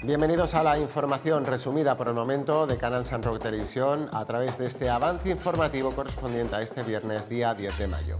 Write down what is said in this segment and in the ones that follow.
Bienvenidos a la información resumida por el momento de Canal San Roque Televisión a través de este avance informativo correspondiente a este viernes, día 10 de mayo.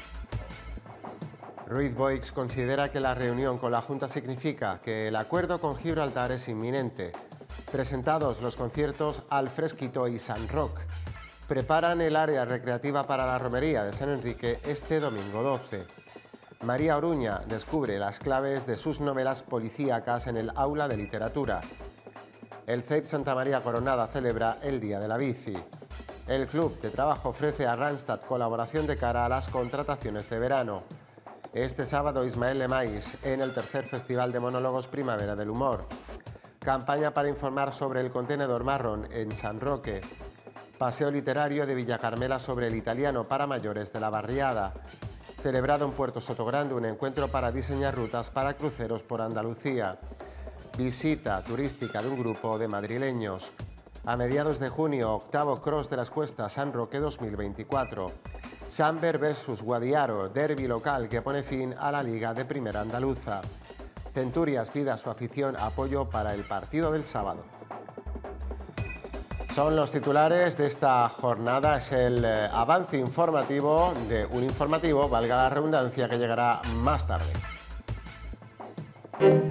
Ruiz Boix considera que la reunión con la Junta significa que el acuerdo con Gibraltar es inminente. Presentados los conciertos Al Fresquito y San Roque. Preparan el área recreativa para la romería de San Enrique este domingo 12. María Oruña descubre las claves de sus novelas policíacas en el aula de literatura. El CEIP Santa María Coronada celebra el Día de la Bici. El Club de Trabajo ofrece a Randstad colaboración de cara a las contrataciones de verano. Este sábado Ismael Lemais en el tercer Festival de Monólogos Primavera del Humor. Campaña para informar sobre el contenedor marrón en San Roque. Paseo literario de Villa Carmela sobre el italiano para mayores de la barriada. Celebrado en Puerto Sotogrande un encuentro para diseñar rutas para cruceros por Andalucía. Visita turística de un grupo de madrileños. A mediados de junio, octavo Cross de las Cuestas San Roque 2024. Samber vs Guadiaro, derbi local que pone fin a la Liga de Primera Andaluza. Centurias pide a su afición apoyo para el partido del sábado. Son los titulares de esta jornada, es el avance informativo de un informativo, valga la redundancia, que llegará más tarde.